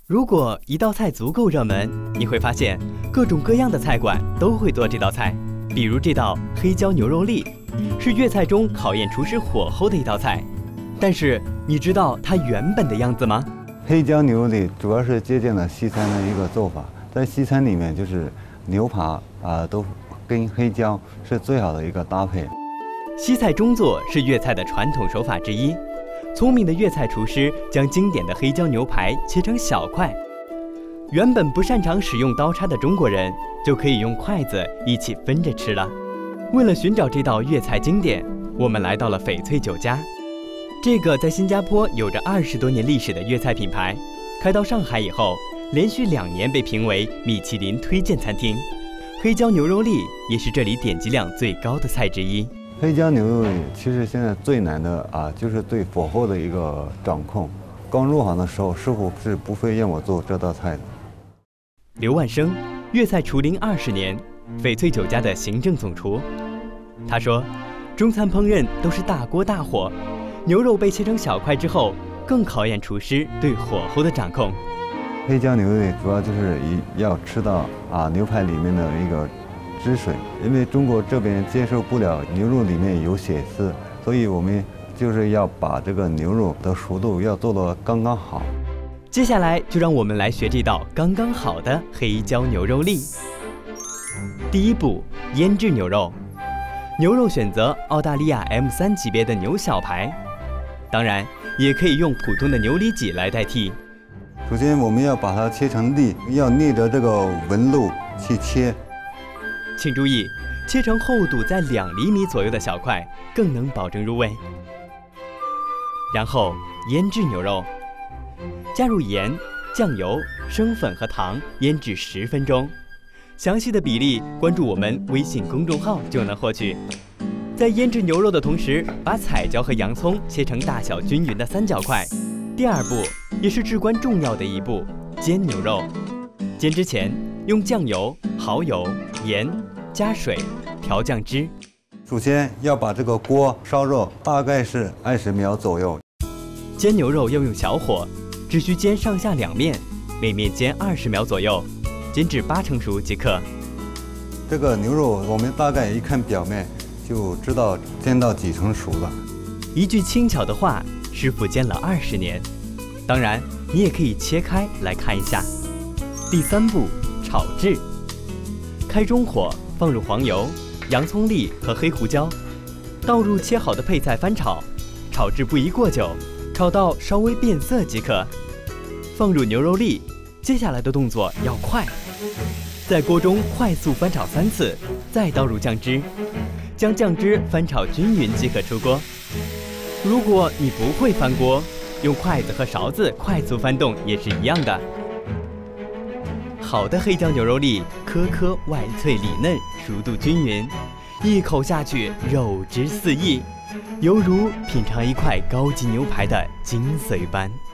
如果一道菜足够热门，你会发现各种各样的菜馆都会做这道菜。比如这道黑椒牛肉粒，是粤菜中考验厨师火候的一道菜。但是你知道它原本的样子吗？ 黑椒牛肉粒主要是借鉴了西餐的一个做法，在西餐里面就是牛扒都跟黑椒是最好的一个搭配。 西菜中做是粤菜的传统手法之一。聪明的粤菜厨师将经典的黑椒牛排切成小块，原本不擅长使用刀叉的中国人就可以用筷子一起分着吃了。为了寻找这道粤菜经典，我们来到了翡翠酒家。这个在新加坡有着20多年历史的粤菜品牌，开到上海以后，连续2年被评为米其林推荐餐厅。黑椒牛肉粒也是这里点击量最高的菜之一。 黑椒牛肉粒其实现在最难的就是对火候的一个掌控。刚入行的时候，师傅是不会让我做这道菜的。 刘万生，粤菜厨龄20年，翡翠酒家的行政总厨。他说，中餐烹饪都是大锅大火，牛肉被切成小块之后，更考验厨师对火候的掌控。 黑椒牛肉粒主要就是要吃到牛排里面的一个汁水，因为中国这边接受不了牛肉里面有血丝，所以我们就是要把这个牛肉的熟度要做得刚刚好。 接下来就让我们来学这道刚刚好的黑椒牛肉粒。第一步，腌制牛肉。牛肉选择澳大利亚 M3 级别的牛小排，当然也可以用普通的牛里脊来代替。 首先我们要把它切成粒，要逆着这个纹路去切。 请注意，切成厚度在2厘米左右的小块，更能保证入味。然后腌制牛肉，加入盐、酱油、生粉和糖，腌制10分钟。详细的比例关注我们微信公众号就能获取。在腌制牛肉的同时，把彩椒和洋葱切成大小均匀的三角块。第2步，也是至关重要的一步，煎牛肉。煎之前，用酱油、蚝油、盐加水调酱汁。 首先要把这个锅烧热，大概是20秒左右。 煎牛肉要用小火，只需煎上下2面，每面煎20秒左右，煎至8成熟即可。 这个牛肉我们大概一看表面就知道煎到几成熟了。 一句轻巧的话，师傅煎了20年。当然，你也可以切开来看一下。第3步，炒制。开中火，放入黄油、洋葱粒和黑胡椒，倒入切好的配菜翻炒，炒至不宜过久，炒到稍微变色即可。放入牛肉粒，接下来的动作要快，在锅中快速翻炒3次，再倒入酱汁，将酱汁翻炒均匀即可出锅。如果你不会翻锅，用筷子和勺子快速翻动也是一样的。好的黑椒牛肉粒颗颗外脆里嫩，熟度均匀，一口下去肉汁四溢，犹如品尝一块高级牛排的精髓般。